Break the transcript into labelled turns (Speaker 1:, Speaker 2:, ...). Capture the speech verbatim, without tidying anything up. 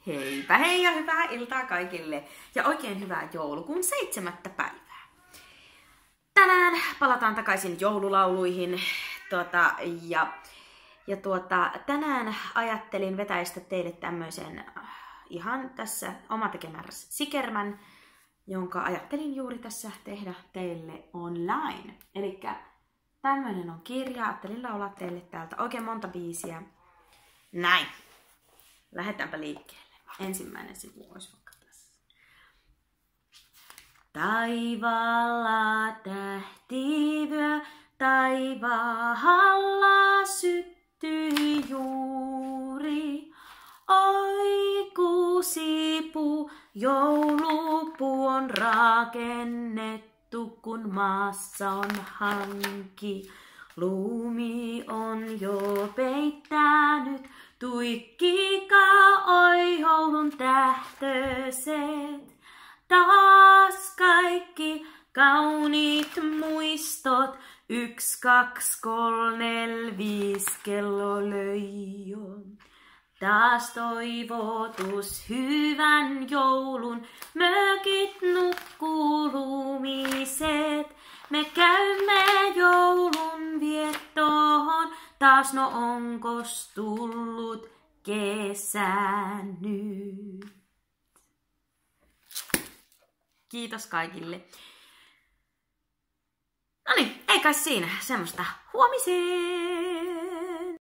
Speaker 1: Heipä hei ja hyvää iltaa kaikille ja oikein hyvää joulukuun seitsemättä päivää. Tänään palataan takaisin joululauluihin tuota, ja, ja tuota, tänään ajattelin vetäistä teille tämmöisen ihan tässä oma tekemän sikermän, jonka ajattelin juuri tässä tehdä teille online. Elikkä tämmönen on kirja, ajattelin laulaa teille täältä oikein monta biisiä. Näin. Lähdetäänpä liikkeelle. Ensimmäinen sivu olisi vaikka tässä. Taivaalla tähtivyö, taivaalla syttyi juuri. Oi kuusipuu, joulupuu on rakennettu, kun maassa on hanki. Lumi on jo peittänyt, tuikkikaa oi joulun tähtöset. Taas kaikki kauniit muistot, yksi, kaksi, kolme, nel, viis kello löi jo. Taas toivotus hyvän joulun, mökit nukkuu lumiset. Me käymme joulun viettoon, taas no onkos tullut kesä nyt. Kiitos kaikille. Noniin, ei kai siinä semmoista. Huomiseen!